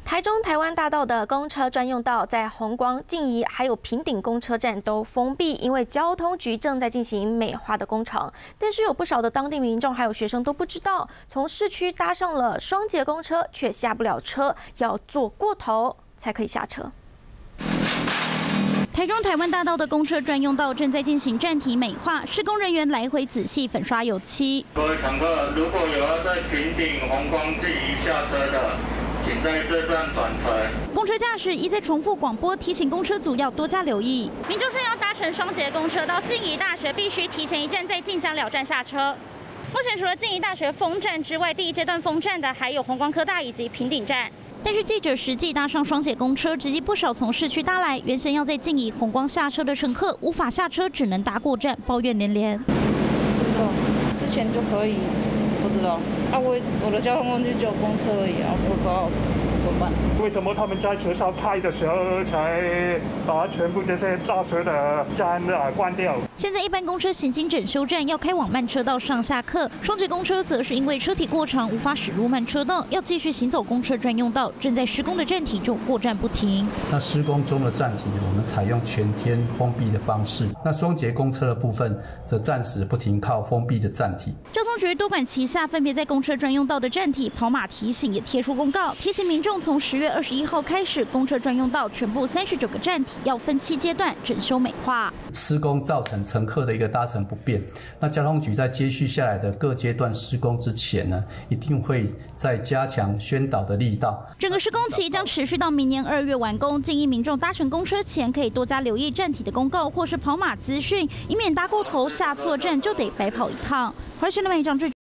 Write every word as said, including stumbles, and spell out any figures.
台中台湾大道的公车专用道在弘光、静宜还有平顶公车站都封闭，因为交通局正在进行美化的工程。但是有不少的当地民众还有学生都不知道，从市区搭上了双节公车却下不了车，要坐过头才可以下车。 台中台湾大道的公车专用道正在进行站体美化，施工人员来回仔细粉刷油漆。 各位乘客，如果有要在平顶弘光静宜下车的，请在这站转乘。 公车驾驶一再重复广播提醒公车组要多加留意。民众现在要搭乘双节公车到静宜大学，必须提前一站在晋江寮站下车。 目前除了静宜大学封站之外，第一阶段封站的还有弘光科大以及平顶站。但是记者实际搭上双节公车，直击不少从市区搭来，原先要在静宜弘光下车的乘客，无法下车，只能搭过站，抱怨连连。 不知道，之前就可以，不知道啊，我我的交通工具只有公车而已啊，我不知道怎么办。 为什么他们在学校开的时候才把全部这些大学的站啊关掉？ 现在一般公车行经整修站要开往慢车道上下客，双节公车则是因为车体过长无法驶入慢车道，要继续行走公车专用道。正在施工的站体就过站不停。 那施工中的站体，我们采用全天封闭的方式。那双节公车的部分，则暂时不停靠封闭的站体。 交通局多管齐下，分别在公车专用道的站体、跑马提醒也贴出公告，提醒民众从十月二十一号开始，公车专用道全部三十九个站体要分七阶段整修美化。 施工造成 乘客的一个搭乘不便，那交通局在接续下来的各阶段施工之前呢，一定会再加强宣导的力道。 整个施工期将持续到明年二月完工，建议民众搭乘公车前可以多加留意站体的公告或是跑马资讯，以免搭过头下错站就得白跑一趟。华视新闻张志。